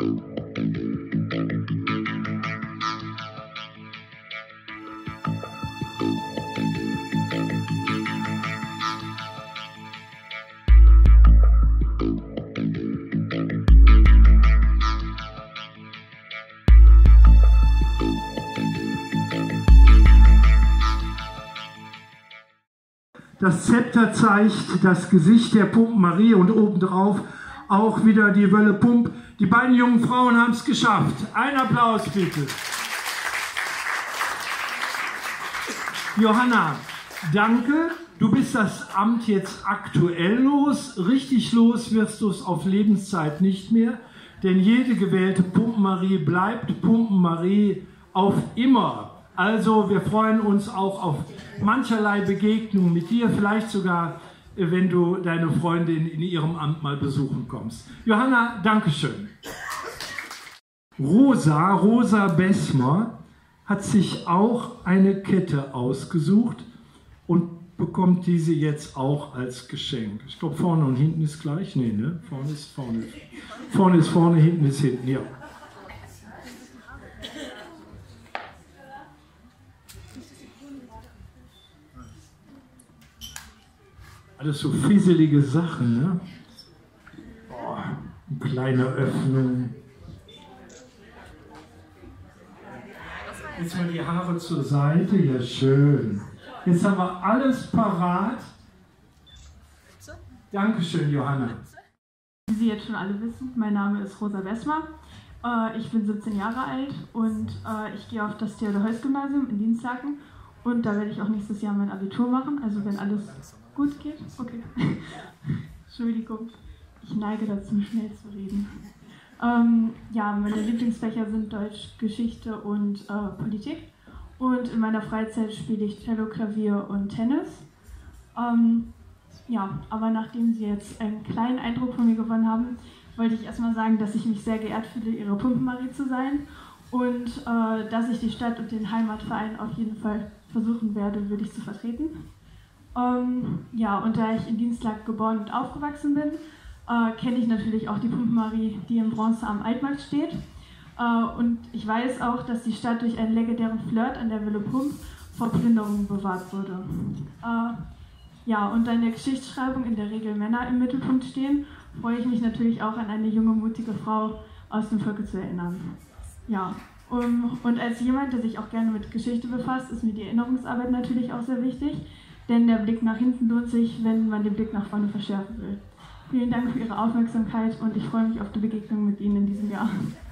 Das Zepter zeigt das Gesicht der Pumpen-Marie und obendrauf auch wieder die Wölle Pump. Die beiden jungen Frauen haben es geschafft. Ein Applaus bitte. Johanna, danke. Du bist das Amt jetzt aktuell los. Richtig los wirst du es auf Lebenszeit nicht mehr. Denn jede gewählte Pumpen-Marie bleibt Pumpen-Marie auf immer. Also wir freuen uns auch auf mancherlei Begegnungen mit dir, vielleicht sogar, wenn du deine Freundin in ihrem Amt mal besuchen kommst. Johanna, Dankeschön. Rosa Bessmer hat sich auch eine Kette ausgesucht und bekommt diese jetzt auch als Geschenk. Ich glaube, vorne und hinten ist gleich. Nee, ne? Vorne ist vorne. Vorne ist vorne, hinten ist hinten, ja. Alles so fieselige Sachen, ne? Oh, eine kleine Öffnung. Jetzt mal die Haare zur Seite, ja schön. Jetzt haben wir alles parat. Dankeschön, Johanna. Wie Sie jetzt schon alle wissen, mein Name ist Rosa Bessmer. Ich bin 17 Jahre alt und ich gehe auf das Theodor-Heuss-Gymnasium in Dinslaken. Und da werde ich auch nächstes Jahr mein Abitur machen, also wenn alles gut geht. Okay. Entschuldigung, ich neige dazu, schnell zu reden. Ja, meine Lieblingsfächer sind Deutsch, Geschichte und Politik. Und in meiner Freizeit spiele ich Cello, Klavier und Tennis. Ja, aber nachdem Sie jetzt einen kleinen Eindruck von mir gewonnen haben, wollte ich erstmal sagen, dass ich mich sehr geehrt fühle, Ihre Pumpen-Marie zu sein. Und dass ich die Stadt und den Heimatverein auf jeden Fall versuchen werde, würdig zu vertreten. Ja, und da ich in Dinslaken geboren und aufgewachsen bin, kenne ich natürlich auch die Pumpen-Marie, die im Bronze am Altmarkt steht. Und ich weiß auch, dass die Stadt durch einen legendären Flirt an der Wille Pump vor Plünderungen bewahrt wurde. Ja, und da in der Geschichtsschreibung in der Regel Männer im Mittelpunkt stehen, freue ich mich natürlich auch an eine junge, mutige Frau aus dem Volke zu erinnern. Ja, und als jemand, der sich auch gerne mit Geschichte befasst, ist mir die Erinnerungsarbeit natürlich auch sehr wichtig, denn der Blick nach hinten lohnt sich, wenn man den Blick nach vorne verschärfen will. Vielen Dank für Ihre Aufmerksamkeit und ich freue mich auf die Begegnung mit Ihnen in diesem Jahr.